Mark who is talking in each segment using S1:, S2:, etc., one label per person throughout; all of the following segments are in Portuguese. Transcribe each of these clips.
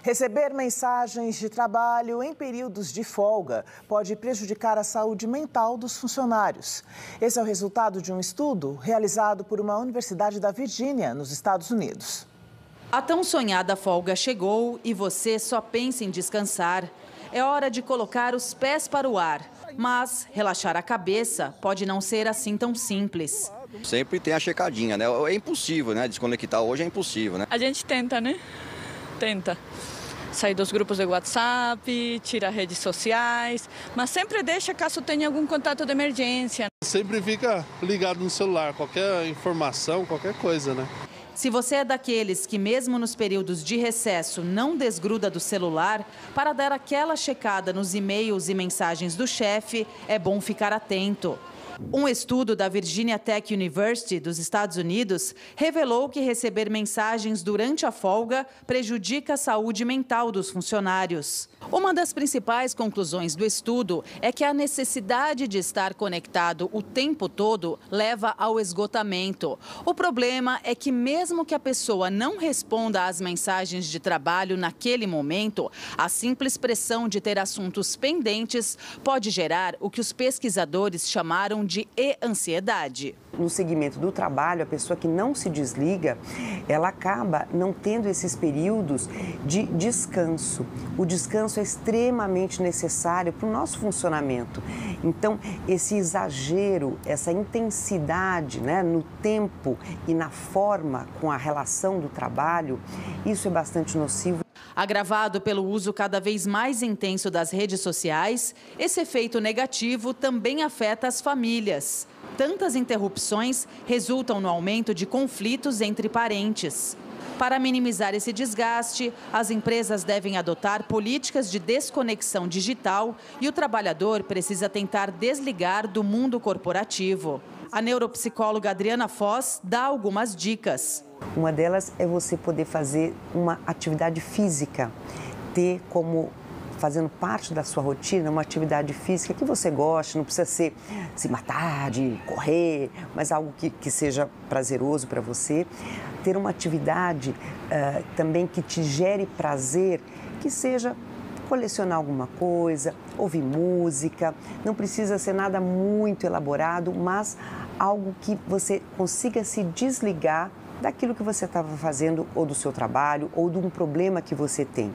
S1: Receber mensagens de trabalho em períodos de folga pode prejudicar a saúde mental dos funcionários. Esse é o resultado de um estudo realizado por uma universidade da Virgínia, nos Estados Unidos.
S2: A tão sonhada folga chegou e você só pensa em descansar. É hora de colocar os pés para o ar, mas relaxar a cabeça pode não ser assim tão simples.
S3: Sempre tem a checadinha, né? É impossível, né? Desconectar hoje é impossível, né?
S4: A gente tenta, né? Tenta sair dos grupos de WhatsApp, tira redes sociais, mas sempre deixa caso tenha algum contato de emergência.
S5: Sempre fica ligado no celular, qualquer informação, qualquer coisa, né?
S2: Se você é daqueles que mesmo nos períodos de recesso não desgruda do celular, para dar aquela checada nos e-mails e mensagens do chefe, é bom ficar atento. Um estudo da Virginia Tech University, dos Estados Unidos, revelou que receber mensagens durante a folga prejudica a saúde mental dos funcionários. Uma das principais conclusões do estudo é que a necessidade de estar conectado o tempo todo leva ao esgotamento. O problema é que mesmo que a pessoa não responda às mensagens de trabalho naquele momento, a simples pressão de ter assuntos pendentes pode gerar o que os pesquisadores chamaram de e-ansiedade.
S6: No segmento do trabalho, a pessoa que não se desliga, ela acaba não tendo esses períodos de descanso. O descanso é extremamente necessário para o nosso funcionamento. Então, esse exagero, essa intensidade, né, no tempo e na forma com a relação do trabalho, isso é bastante nocivo.
S2: Agravado pelo uso cada vez mais intenso das redes sociais, esse efeito negativo também afeta as famílias. Tantas interrupções resultam no aumento de conflitos entre parentes. Para minimizar esse desgaste, as empresas devem adotar políticas de desconexão digital e o trabalhador precisa tentar desligar do mundo corporativo. A neuropsicóloga Adriana Foz dá algumas dicas.
S6: Uma delas é você poder fazer uma atividade física, ter como fazendo parte da sua rotina uma atividade física que você goste, não precisa ser se matar, de correr, mas algo que seja prazeroso para você. Ter uma atividade também que te gere prazer, que seja colecionar alguma coisa, ouvir música, não precisa ser nada muito elaborado, mas algo que você consiga se desligar daquilo que você estava fazendo, ou do seu trabalho, ou de um problema que você tem.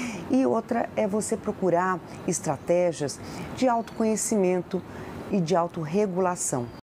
S6: E outra é você procurar estratégias de autoconhecimento e de autorregulação.